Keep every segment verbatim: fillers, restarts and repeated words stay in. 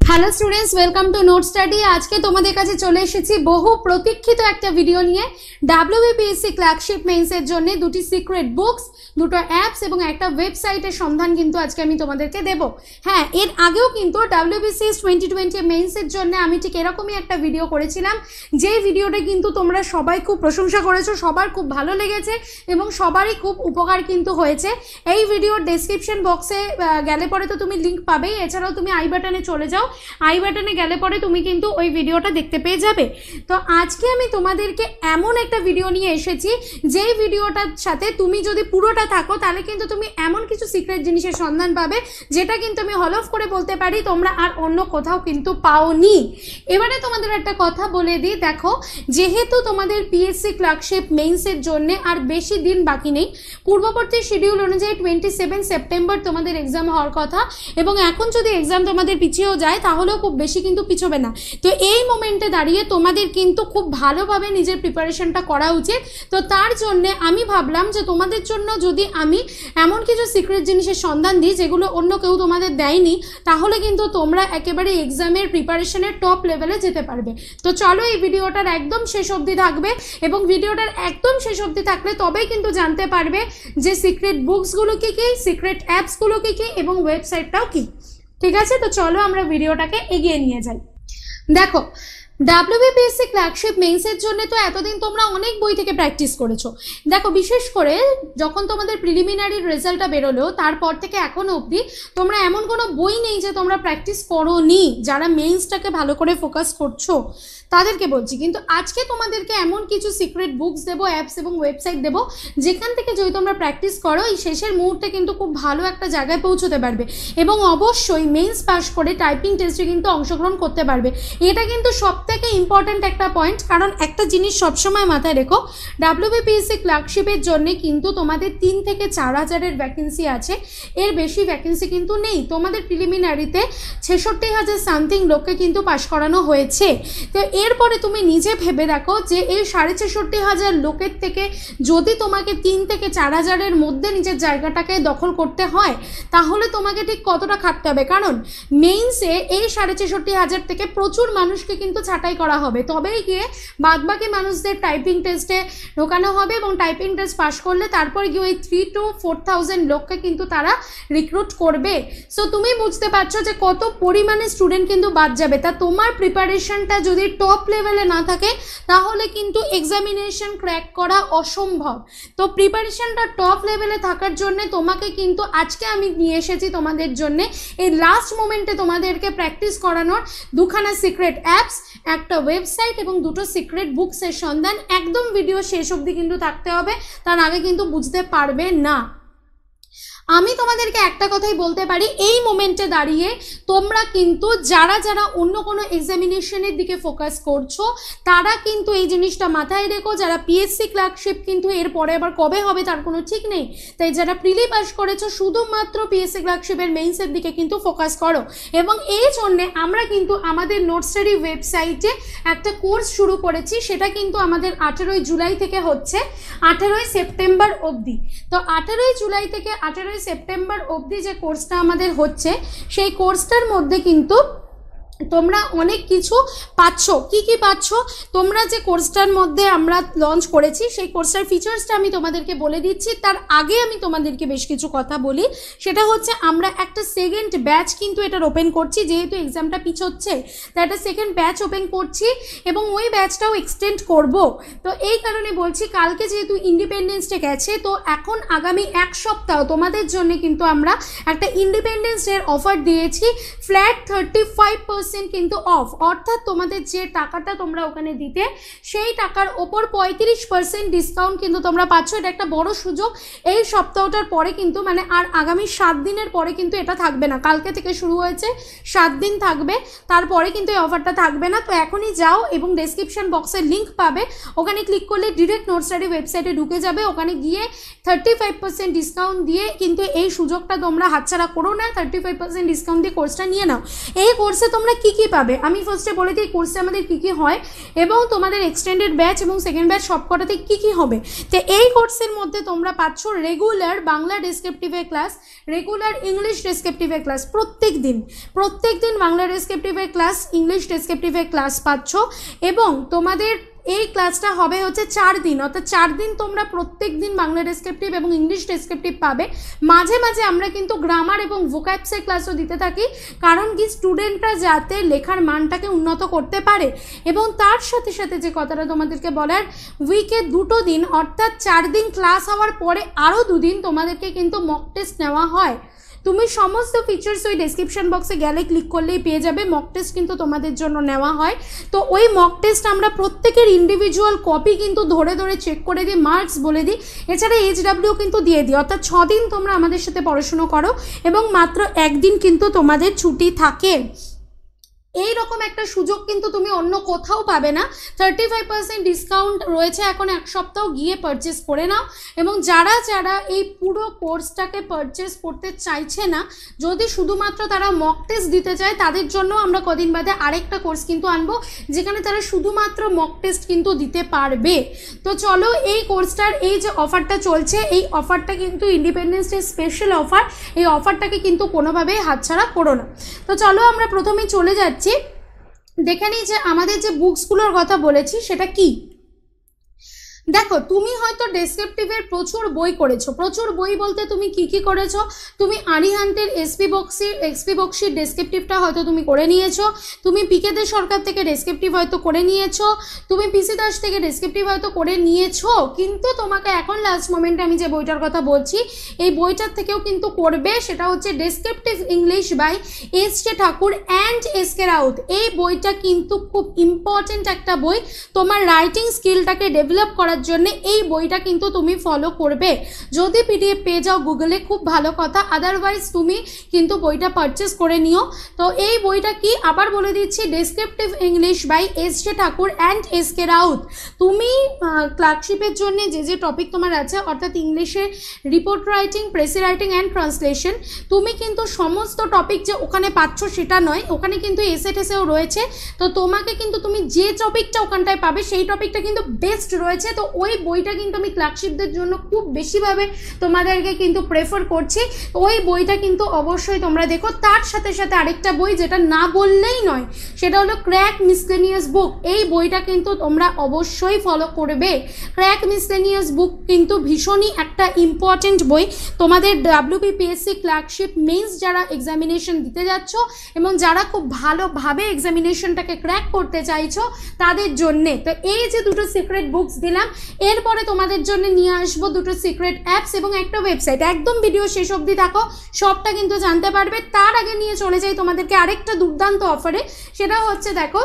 Hello students, welcome to note study. আজকে তোমাদের কাছে চলে এসেছি বহু প্রতীক্ষিত একটা ভিডিও নিয়ে। ডাব্লিউবিপিএসসি ক্লার্কশিপ মেইনসের জন্য দুটি সিক্রেট বুকস, দুটো অ্যাপস এবং একটা ওয়েবসাইটের সন্ধান কিন্তু আজকে আমি তোমাদেরকে দেব। হ্যাঁ, এর আগেও কিন্তু ডাব্লিউবিসিএস টোয়েন্টি টোয়েন্টি মেইনসের জন্য আমি ঠিক এরকমই একটা ভিডিও করেছিলাম, যে ভিডিওটা কিন্তু তোমরা সবাই খুব প্রশংসা করেছো, সবার খুব ভালো লেগেছে এবং সবারই খুব উপকার কিন্তু হয়েছে। এই ভিডিওর ডেসক্রিপশন বক্সে গেলে পরে তো তুমি লিঙ্ক পাবেই, এছাড়াও তুমি আই বাটনে চলে যাও, আই বাটনে গেলে পরে তুমি কিন্তু ওই ভিডিওটা দেখতে পেয়ে যাবে। তো আজকে আমি তোমাদেরকে এমন একটা ভিডিও নিয়ে এসেছি, যেই ভিডিওটার সাথে তুমি যদি পুরোটা থাকো তাহলে কিন্তু তুমি এমন কিছু সিক্রেট জিনিসের সন্ধান পাবে যেটা কিন্তু আমি হল অফ করে বলতে পারি তোমরা আর অন্য কোথাও কিন্তু পাওনি। এবারে তোমাদের একটা কথা বলে দিই, দেখো যেহেতু তোমাদের পিএসসি ক্লার্কশিপ মেইনসের জন্য আর বেশি দিন বাকি নেই, পূর্ববর্তী শিডিউল অনুযায়ী টোয়েন্টি সেভেন সেপ্টেম্বর তোমাদের এক্সাম হওয়ার কথা, এবং এখন যদি এক্সাম তোমাদের পিছিয়েও যায় তাহলেও খুব বেশি কিন্তু পিছবে না। তো এই মোমেন্টে দাঁড়িয়ে তোমাদের কিন্তু খুব ভালোভাবে নিজের প্রিপারেশনটা করা উচিত। তো তার জন্যে আমি ভাবলাম যে তোমাদের জন্য যদি আমি এমন কিছু সিক্রেট জিনিসের সন্ধান দিই যেগুলো অন্য কেউ তোমাদের দেয়নি, তাহলে কিন্তু তোমরা একেবারে এক্সামের প্রিপারেশনের টপ লেভেলে যেতে পারবে। তো চলো এই ভিডিওটার একদম শেষ অবধি থাকবে, এবং ভিডিওটার একদম শেষ অবধি থাকলে তবেই কিন্তু জানতে পারবে যে সিক্রেট বুকসগুলো কী কী, সিক্রেট অ্যাপসগুলো কী কী এবং ওয়েবসাইটটাও কী। ঠিক আছে, তো চলো আমরা ভিডিওটাকে এগিয়ে নিয়ে যাই। দেখো, ডাব্লিউবিপিএসসি ক্লার্কশিপ মেইনসের জন্য তো এতদিন তোমরা অনেক বই থেকে প্র্যাকটিস করেছো। দেখো, বিশেষ করে যখন তোমাদের প্রিলিমিনারি রেজাল্টটা বেরোলো তারপর থেকে এখনো অবধি তোমরা এমন কোনো বই নেই যে তোমরা প্র্যাকটিস করোনি। যারা মেইনসটাকে ভালো করে ফোকাস করছো তাদেরকে বলছি, কিন্তু আজকে তোমাদেরকে এমন কিছু সিক্রেট বুকস দেবো, অ্যাপস এবং ওয়েবসাইট দেবো যেখান থেকে যদি তোমরা প্র্যাকটিস করো এই শেষের মুহূর্তে কিন্তু খুব ভালো একটা জায়গায় পৌঁছতে পারবে, এবং অবশ্যই মেইনস পাস করে টাইপিং টেস্টে কিন্তু অংশগ্রহণ করতে পারবে। এটা কিন্তু সব থেকে ইম্পর্ট্যান্ট একটা পয়েন্ট, কারণ একটা জিনিস সবসময় মাথায় রেখো, ডাব্লিউবিপিএসসি ক্লার্কশিপের জন্য কিন্তু তোমাদের তিন থেকে চার হাজারের ভ্যাকেন্সি আছে, এর বেশি ভ্যাকেন্সি কিন্তু নেই। তোমাদের প্রিলিমিনারিতে ছেষট্টি হাজার সামথিং লোককে কিন্তু পাশ করানো হয়েছে। তো এরপরে তুমি নিজে ভেবে দেখো যে এই সাড়ে ছেষট্টি হাজার লোকের থেকে যদি তোমাকে তিন থেকে চার হাজারের মধ্যে নিজের জায়গাটাকে দখল করতে হয় তাহলে তোমাকে ঠিক কতটা খাটতে হবে, কারণ মেইনসে এই সাড়ে ছেষট্টি হাজার থেকে প্রচুর মানুষকে কিন্তু ছাঁটাই করা হবে, তবেই গিয়ে বাদবাকি মানুষদের টাইপিং টেস্টে ঢোকানো হবে, এবং টাইপিং টেস্ট পাস করলে তারপর গিয়ে ওই থ্রি টু ফোর থাউজেন্ড লোককে কিন্তু তারা রিক্রুট করবে। সো তুমি বুঝতে পারছো যে কত পরিমাণে স্টুডেন্ট কিন্তু বাদ যাবে। তা তোমার প্রিপারেশনটা যদি টপ লেভেলে না থাকে তাহলে কিন্তু এক্সামিনেশন ক্র্যাক করা অসম্ভব। তো প্রিপারেশনটা টপ লেভেলে থাকার জন্য তোমাকে কিন্তু আজকে আমি নিয়ে এসেছি তোমাদের জন্য এই লাস্ট মোমেন্টে তোমাদেরকে প্র্যাকটিস করানোর দুখানা সিক্রেট অ্যাপস, একটা ওয়েবসাইট এবং দুটো সিক্রেট বুকসের সন্ধান। একদম ভিডিও শেষ অবধি কিন্তু থাকতে হবে, তার আগে কিন্তু বুঝতে পারবে না। আমি তোমাদেরকে একটা কথাই বলতে পারি, এই মোমেন্টে দাঁড়িয়ে তোমরা কিন্তু যারা যারা অন্য কোনো এক্সামিনেশনের দিকে ফোকাস করছো তারা কিন্তু এই জিনিসটা মাথায় রেখো, যারা পিএসসি ক্লার্কশিপ কিন্তু এরপরে আবার কবে হবে তার কোনো ঠিক নেই, তাই যারা প্রিলি পাস করেছো শুধুমাত্র পিএসসি ক্লার্কশিপের মেইনসের দিকে কিন্তু ফোকাস করো। এবং এই জন্যে আমরা কিন্তু আমাদের নোট স্টাডি ওয়েবসাইটে একটা কোর্স শুরু করেছি, সেটা কিন্তু আমাদের আঠেরোই জুলাই থেকে হচ্ছে আঠেরোই সেপ্টেম্বর অবধি। তো আঠেরোই জুলাই থেকে আঠেরোই সেপ্টেম্বর অবধি যে কোর্সটা আমাদের হচ্ছে সেই কোর্সটার মধ্যে কিন্তু তোমরা অনেক কিছু পাচ্ছ। কি কি পাচ্ছ? তোমরা যে কোর্সটার মধ্যে আমরা লঞ্চ করেছি সেই কোর্সটার ফিচার্সটা আমি তোমাদেরকে বলে দিচ্ছি। তার আগে আমি তোমাদেরকে বেশ কিছু কথা বলি, সেটা হচ্ছে আমরা একটা সেকেন্ড ব্যাচ কিন্তু এটার ওপেন করছি, যেহেতু এক্সামটা পিছোচ্ছে তাই একটা সেকেন্ড ব্যাচ ওপেন করছি এবং ওই ব্যাচটাও এক্সটেন্ড করব। তো এই কারণে বলছি, কালকে যেহেতু ইন্ডিপেন্ডেন্স ডে গেছে, তো এখন আগামী এক সপ্তাহ তোমাদের জন্য কিন্তু আমরা একটা ইন্ডিপেন্ডেন্স ডের অফার দিয়েছি, ফ্ল্যাট থার্টি ফাইভ পার্সেন্ট কিন্তু অফ, অর্থাৎ তোমাদের যে টাকাটা তোমরা ওখানে দিতে সেই টাকার ওপর পঁয়ত্রিশ পার্সেন্ট ডিসকাউন্ট কিন্তু তোমরা পাচ্ছ। এটা একটা বড় সুযোগ। এই সপ্তাহটার পরে কিন্তু মানে আর আগামী সাত দিনের পরে কিন্তু এটা থাকবে না, কালকে থেকে শুরু হয়েছে, সাত দিন থাকবে, তারপরে কিন্তু এই অফারটা থাকবে না। তো এখনই যাও এবং ডেসক্রিপশন বক্সের লিঙ্ক পাবে, ওখানে ক্লিক করলে ডিরেক্ট নোট স্টাডি ওয়েবসাইটে ঢুকে যাবে, ওখানে গিয়ে থার্টি ফাইভ পার্সেন্ট ডিসকাউন্ট দিয়ে কিন্তু এই সুযোগটা তোমরা হাতছাড়া করো না, থার্টি ফাইভ পার্সেন্ট ডিসকাউন্ট দিয়ে কোর্সটা নিয়ে নাও। এই কোর্সে তোমরা কি কি পাবে আমি ফার্স্টে বলে দিই কোর্সে আমাদের কি কি হয় এবং তোমাদের এক্সটেন্ডেড ব্যাচ এবং সেকেন্ড ব্যাচ সবকটাতে কি কি হবে। তো এই কোর্সের মধ্যে তোমরা পাচ্ছ রেগুলার বাংলা ডেসক্রিপটিভের ক্লাস, রেগুলার ইংলিশ ডেসক্রিপটিভের ক্লাস, প্রত্যেক দিন প্রত্যেক দিন বাংলা ডেসক্রিপটিভের ক্লাস, ইংলিশ ডেসক্রিপটিভের ক্লাস পাচ্ছ এবং তোমাদের এই ক্লাসটা হবে হচ্ছে চার দিন, অর্থাৎ চার দিন তোমরা প্রত্যেক দিন বাংলা ডেসক্রিপটিভ এবং ইংলিশ ডেসক্রিপটিভ পাবে। মাঝে মাঝে আমরা কিন্তু গ্রামার এবং ভোক্যাবসের ক্লাসও দিতে থাকি, কারণ কি স্টুডেন্টরা যাতে লেখার মানটাকে উন্নত করতে পারে। এবং তার সাথে সাথে যে কথাটা তোমাদেরকে বলার, উইকে দুটো দিন অর্থাৎ চার দিন ক্লাস হওয়ার পরে আরও দুদিন তোমাদেরকে কিন্তু মক টেস্ট নেওয়া হয়। তুমি সমস্ত ফিচার্স ওই ডেসক্রিপশন বক্সে গেলে ক্লিক করলেই পেয়ে যাবে। মক টেস্ট কিন্তু তোমাদের জন্য নেওয়া হয়। তো ওই মক টেস্ট আমরা প্রত্যেকের ইন্ডিভিজুয়াল কপি কিন্তু ধরে ধরে চেক করে দিই, মার্কস বলে দিই, এছাড়া এইচ ডাব্লিউ কিন্তু দিয়ে দিই। অর্থাৎ ছ দিন তোমরা আমাদের সাথে পড়াশুনো করো এবং মাত্র একদিন কিন্তু তোমাদের ছুটি থাকে। এই রকম একটা সুযোগ কিন্তু তুমি অন্য কোথাও পাবে না। থার্টি ফাইভ পার্সেন্ট ডিসকাউন্ট রয়েছে এখন, এক সপ্তাহ গিয়ে পারচেস করে নাও। এবং যারা যারা এই পুরো কোর্সটাকে পারচেস করতে চাইছে না, যদি শুধুমাত্র তারা মক টেস্ট দিতে চায়, তাদের জন্য আমরা কদিন বাদে আরেকটা কোর্স কিন্তু আনবো, যেখানে তারা শুধুমাত্র মক টেস্ট কিন্তু দিতে পারবে। তো চলো, এই কোর্সটার এই যে অফারটা চলছে, এই অফারটা কিন্তু ইন্ডিপেন্ডেন্স ডে স্পেশাল অফার, এই অফারটাকে কিন্তু কোনোভাবেই হাতছাড়া করো না। তো চলো আমরা প্রথমেই চলে যাচ্ছি, দেখে নিই যে আমাদের যে বুকসগুলোর কথা বলেছি সেটা কি। দেখো, তুমি হয়তো ডেসক্রিপটিভের প্রচুর বই করেছো। প্রচুর বই বলতে তুমি কি কি করেছো? তুমি আরিহান্টের এসপি বক্সি এক্সপি বক্সির ডেসক্রিপটিভটা হয়তো তুমি করে নিয়েছো, তুমি পিকে দে সরকার থেকে ডেসক্রিপটিভ হয়তো করে নিয়েছো, তুমি পিসি দাস থেকে ডেসক্রিপটিভ হয়তো করে নিয়েছো। কিন্তু তোমাকে এখন লাস্ট মোমেন্টে আমি যে বইটার কথা বলছি, এই বইটার থেকেও কিন্তু করবে, সেটা হচ্ছে descriptive English by S K Thakur and S K Raut. এই বইটা কিন্তু খুব ইম্পর্টেন্ট একটা বই, তোমার রাইটিং স্কিলটাকে ডেভেলপ করার জন্য এই বইটা কিন্তু তুমি ফলো করবে। যদি পিডিএফ পেয়ে যাও গুগলে খুব ভালো কথা, আদারওয়াইজ তুমি কিন্তু বইটা পারচেস করে নিও। তো এই বইটা কি আবার বলে দিচ্ছি, descriptive English by S K Thakur and S K Raut. তুমি ক্লার্কশিপের জন্য যে যে টপিক তোমার আছে, অর্থাৎ ইংলিশে report writing, precis writing and translation, তুমি কিন্তু সমস্ত টপিক যে ওখানে পাচ্ছ সেটা নয়, ওখানে কিন্তু এসে টেসেও রয়েছে। তো তোমাকে কিন্তু তুমি যে টপিকটা ওখানটায় পাবে সেই টপিকটা কিন্তু বেস্ট রয়েছে। তো ওই বইটা কিন্তু আমি ক্লার্কশিপদের জন্য খুব বেশিভাবে তোমাদেরকে কিন্তু প্রেফার করছি। ওই বইটা কিন্তু অবশ্যই তোমরা দেখো। তার সাথে সাথে আরেকটা বই যেটা না বললেই নয়, সেটা হলো ক্র্যাক মিসলেনিয়াস বুক। এই বইটা কিন্তু তোমরা অবশ্যই ফলো করবে। ক্র্যাক মিসলেনিয়াস বুক কিন্তু ভীষণই একটা ইম্পর্টেন্ট বই তোমাদের ডাব্লিউবিপিএসসি ক্লার্কশিপ মেইন্স যারা এক্সামিনেশন দিতে যাচ্ছ এবং যারা খুব ভালোভাবে এক্সামিনেশনটাকে ক্র্যাক করতে চাইছো তাদের জন্যে। তো এই যে দুটো সিক্রেট বুকস দিলাম, এরপরে তোমাদের জন্য নিয়ে আসবো দুটো সিক্রেট অ্যাপস এবং একটা ওয়েবসাইট। একদম ভিডিও শেষ অবধি দেখো, সবটা কিন্তু জানতে পারবে। তার আগে নিয়ে চলে যাই তোমাদেরকে আরেকটা দুর্দান্ত অফারে, সেটা হচ্ছে দেখো,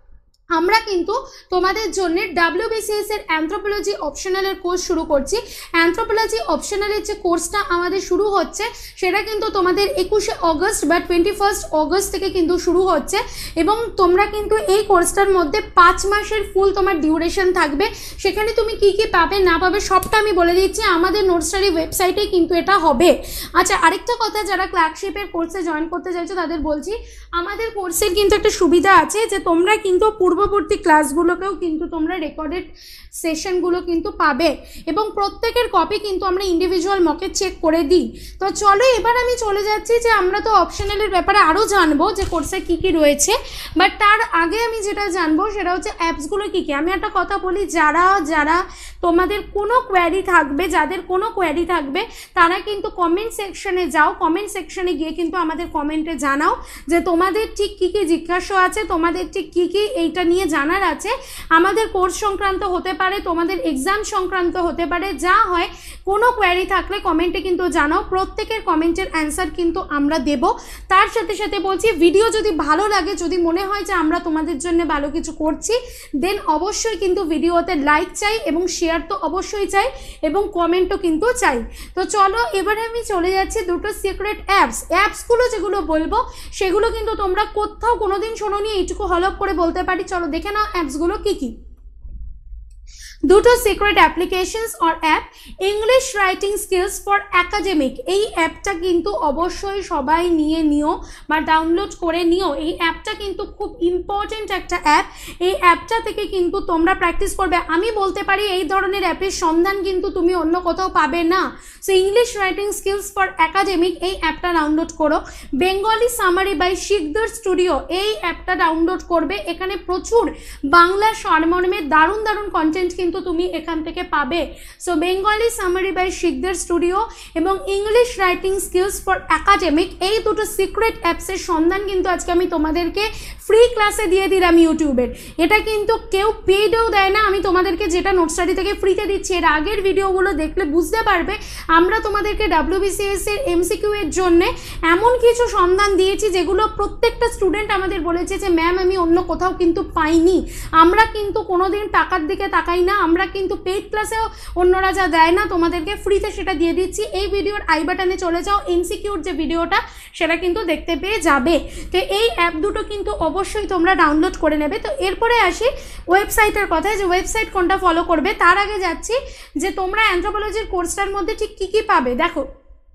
আমরা কিন্তু তোমাদের জন্য ডাব্লিউবিসিএস এর অ্যান্থ্রোপোলজি অপশনালের কোর্স শুরু করছি। অ্যান্থ্রোপোলজি অপশনালের যে কোর্সটা আমাদের শুরু হচ্ছে সেটা কিন্তু তোমাদের একুশে অগস্ট বা টোয়েন্টি ফার্স্ট অগস্ট থেকে কিন্তু শুরু হচ্ছে এবং তোমরা কিন্তু এই কোর্সটার মধ্যে পাঁচ মাসের ফুল তোমার ডিউরেশন থাকবে। সেখানে তুমি কি কি পাবে না পাবে সবটা আমি বলে দিচ্ছি, আমাদের নোটস্টাডি ওয়েবসাইটে কিন্তু এটা হবে। আচ্ছা, আরেকটা কথা, যারা ক্লার্কশিপের কোর্সে জয়েন করতে চাইছো তাদের বলছি, আমাদের কোর্সের কিন্তু একটা সুবিধা আছে যে তোমরা কিন্তু পূর্ববর্তী ক্লাসগুলোকেও কিন্তু তোমরা রেকর্ডেড সেশনগুলো কিন্তু পাবে এবং প্রত্যেকের কপি কিন্তু আমরা ইন্ডিভিজুয়াল মকে চেক করে দিই। তো চলো এবার আমি চলে যাচ্ছি যে আমরা তো অপশনালের ব্যাপারে আরও জানবো যে কোর্সে কী কী রয়েছে, বাট তার আগে আমি যেটা জানবো সেটা হচ্ছে অ্যাপসগুলো কী কী। আমি একটা কথা বলি, যারা যারা তোমাদের কোনো কোয়ারি থাকবে, যাদের কোনো কোয়ারি থাকবে তারা কিন্তু কমেন্ট সেকশনে যাও, কমেন্ট সেকশনে গিয়ে কিন্তু আমাদের কমেন্টে জানাও যে তোমাদের ঠিক কী কী জিজ্ঞাসা আছে, তোমাদের ঠিক কী কী এইটা নিয়ে জানার আছে। আমাদের কোর্স সংক্রান্ত হতে পারে, তোমাদের এক্সাম সংক্রান্ত হতে পারে, যা হয় কোনো কোয়ারি থাকলে কমেন্টে কিন্তু জানাও। প্রত্যেকের কমেন্টের অ্যান্সার কিন্তু আমরা দেব। তার সাথে সাথে বলছি, ভিডিও যদি ভালো লাগে, যদি মনে হয় যে আমরা তোমাদের জন্য ভালো কিছু করছি, দেন অবশ্যই কিন্তু ভিডিওতে লাইক চাই এবং শেয়ার তো অবশ্যই চাই এবং কমেন্টও কিন্তু চাই। তো চলো এবারে আমি চলে যাচ্ছি দুটো সিক্রেট অ্যাপস। অ্যাপসগুলো যেগুলো বলবো সেগুলো কিন্তু তোমরা কোথাও কোনোদিন শোনোনি, এইটুকু হলপ করে বলতে পারি। চলো দেখে নাও অ্যাপসগুলো কী কী। দুটো secret applications or app English writing skills for academic. এই অ্যাপটা কিন্তু অবশ্যই সবাই নিয়ে নিও বা ডাউনলোড করে নিও। এই অ্যাপটা কিন্তু খুব ইম্পর্টেন্ট একটা অ্যাপ। এই অ্যাপটা থেকে কিন্তু তোমরা প্র্যাকটিস করবে। আমি বলতে পারি এই ধরনের অ্যাপের সন্ধান কিন্তু তুমি অন্য কোথাও পাবে না। So English writing skills for academic এই অ্যাপটা ডাউনলোড করো। Bengali summary by Sikdar studio এই অ্যাপটা ডাউনলোড করবে। এখানে প্রচুর বাংলা সারমর্মের দারুণ দারুণ কন্টেন্ট কিন্তু তুমি এখান থেকে পাবে। So Bengali summary by Sikdar studio এবং English writing skills for academic এই দুটো সিক্রেট অ্যাপসের সন্ধান কিন্তু আজকে আমি তোমাদেরকে ফ্রি ক্লাসে দিয়ে দিলাম ইউটিউবের। এটা কিন্তু কেউ পেইডও দেয় না, আমি তোমাদেরকে যেটা নোট স্টাডি থেকে ফ্রিতে দিচ্ছি। এর আগের ভিডিওগুলো দেখলে বুঝতে পারবে আমরা তোমাদেরকে ডাব্লিউবিসিএস এর এমসিকিউ এর জন্য এমন কিছু সন্ধান দিয়েছি যেগুলো প্রত্যেকটা স্টুডেন্ট আমাদের বলেছে যে ম্যাম আমি অন্য কোথাও কিন্তু পাইনি। আমরা কিন্তু কোনোদিন টাকার দিকে তাকাই না, আমরা কিন্তু পেইড ক্লাসেও অন্যরা যা দেয় না তোমাদেরকে ফ্রিতে সেটা দিয়ে দিচ্ছি। এই ভিডিওর আই বাটনে চলে যাও, এমসিকিউর যে ভিডিওটা সেটা কিন্তু দেখতে পেয়ে যাবে। তো এই অ্যাপ দুটো কিন্তু অবশ্যই তোমরা ডাউনলোড করে নেবে। তো এরপরে আসি ওয়েবসাইটের কথায়, যে ওয়েবসাইট কোনটা ফলো করবে। তার আগে যাচ্ছি যে তোমরা অ্যানথ্রোপোলজির কোর্সটার মধ্যে ঠিক কী কী পাবে। দেখো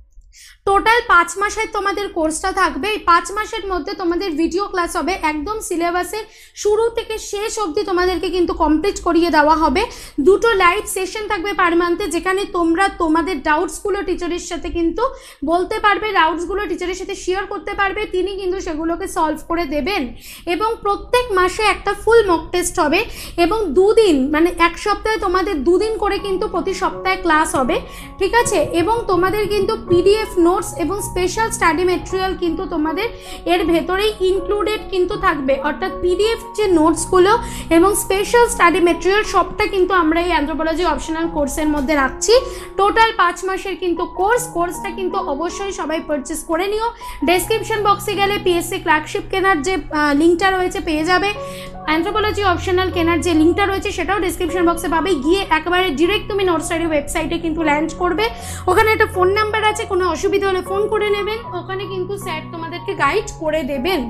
টোটাল পাঁচ মাসের তোমাদের কোর্সটা থাকবে। এই পাঁচ মাসের মধ্যে তোমাদের ভিডিও ক্লাস হবে, একদম সিলেবাসের শুরু থেকে শেষ অবধি তোমাদেরকে কিন্তু কমপ্লিট করিয়ে দেওয়া হবে। দুটো লাইভ সেশন থাকবে পার মান্থে, যেখানে তোমরা তোমাদের ডাউটসগুলো টিচারের সাথে কিন্তু বলতে পারবে, ডাউটসগুলো টিচারের সাথে শেয়ার করতে পারবে, তিনি কিন্তু সেগুলোকে সলভ করে দেবেন। এবং প্রত্যেক মাসে একটা ফুল মক টেস্ট হবে এবং দুদিন মানে এক সপ্তাহে তোমাদের দুদিন করে কিন্তু প্রতি সপ্তাহে ক্লাস হবে, ঠিক আছে। এবং তোমাদের কিন্তু পিডিএফ নোটস এবং স্পেশাল স্টাডি ম্যাটেরিয়াল কিন্তু তোমাদের এর ভেতরেই ইনক্লুডেড কিন্তু থাকবে। অর্থাৎ পিডিএফ যে নোটসগুলো এবং স্পেশাল স্টাডি ম্যাটেরিয়াল সবটা কিন্তু আমরা এই অ্যানথ্রোপোলজি অপশনাল কোর্সের মধ্যে রাখছি। টোটাল পাঁচ মাসের কিন্তু কোর্স। কোর্সটা কিন্তু অবশ্যই সবাই পারচেস করে নিও। ডেসক্রিপশন বক্সে গেলে পিএসসি ক্লার্কশিপ কেনার যে লিঙ্কটা রয়েছে পেয়ে যাবে। অ্যানথ্রোপোলজি অপশনাল কেনার যে লিঙ্কটা রয়েছে সেটাও ডেসক্রিপশন বক্সে পাবে। গিয়ে একেবারে ডিরেক্ট তুমি নোট স্টাডি ওয়েবসাইটে কিন্তু ল্যান্ড করবে। ওখানে একটা ফোন নাম্বার আছে, কোনো অসুবিধা হলে ফোন করে নেবেন, ওখানে কিন্তু স্যার তোমাদেরকে গাইড করে দেবেন।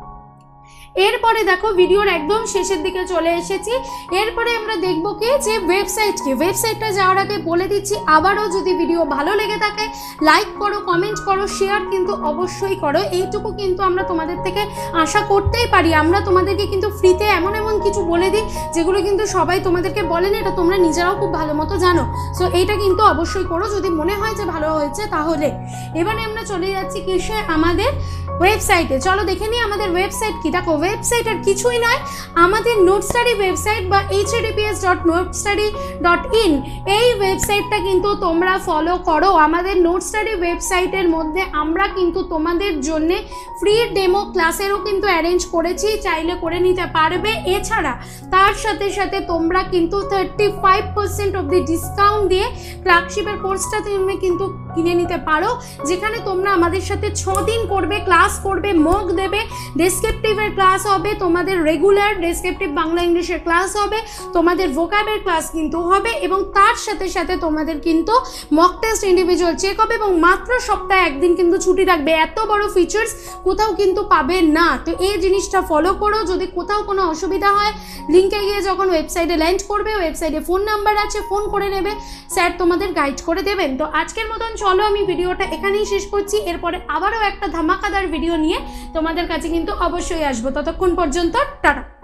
এরপরে দেখো ভিডিওর একদম শেষের দিকে চলে এসেছি। এরপরে আমরা দেখব কি যে ওয়েবসাইটকে ওয়েবসাইটটা যাওয়ার আগে বলে দিচ্ছি আবারও, যদি ভিডিও ভালো লেগে থাকে লাইক করো, কমেন্ট করো, শেয়ার কিন্তু অবশ্যই করো। এইটুকু কিন্তু আমরা তোমাদের থেকে আশা করতেই পারি। আমরা তোমাদেরকে কিন্তু ফ্রিতে এমন এমন কিছু বলে দিই যেগুলো কিন্তু সবাই তোমাদেরকে বলেন, এটা তোমরা নিজেরাও খুব ভালো মতো জানো। সো এইটা কিন্তু অবশ্যই করো যদি মনে হয় যে ভালো হয়েছে তাহলে। এবারে আমরা চলে যাচ্ছি কিসে, আমাদের ওয়েবসাইটে। চলো দেখে নিই আমাদের ওয়েবসাইট কি। দেখো ওয়েবসাইট আর কিছুই নয়, আমাদের নোট স্টাডি ওয়েবসাইট বা H A D P S dot note study dot in এই ওয়েবসাইটটা কিন্তু তোমরা ফলো করো। আমাদের নোট স্টাডি ওয়েবসাইটের মধ্যে আমরা কিন্তু তোমাদের জন্য ফ্রি ডেমো ক্লাসেরও কিন্তু অ্যারেঞ্জ করেছি, চাইলে করে নিতে পারবে। এছাড়া তার সাথে সাথে তোমরা কিন্তু thirty five percent of the discount দিয়ে ক্লার্কশিপের কোর্সটা তুমি কিন্তু কিনে নিতে পারো, যেখানে তোমরা আমাদের সাথে ছ দিন করবে, ক্লাস করবে, মক দেবে, ডেসক্রিপটিভের ক্লাস হবে, তোমাদের রেগুলার ডেসক্রিপটিভ বাংলা ইংলিশের ক্লাস হবে, তোমাদের ভোকাবের ক্লাস কিন্তু হবে এবং তার সাথে সাথে তোমাদের কিন্তু মক টেস্ট ইন্ডিভিজুয়াল চেক হবে এবং মাত্র সপ্তাহে একদিন কিন্তু ছুটি থাকবে। এত বড় ফিচার্স কোথাও কিন্তু পাবে না। তো এই জিনিসটা ফলো করো। যদি কোথাও কোনো অসুবিধা হয় লিঙ্কে গিয়ে যখন ওয়েবসাইটে ল্যান্ড করবে, ওয়েবসাইটে ফোন নাম্বার আছে, ফোন করে নেবে, স্যার তোমাদের গাইড করে দেবেন। তো আজকের মতন চলো আমি ভিডিওটা এখানেই শেষ করছি। এরপরে আবারও একটা ধামাকাদার ভিডিও নিয়ে তোমাদের কাছে কিন্তু অবশ্যই আসবো। ততক্ষণ পর্যন্ত টাটা।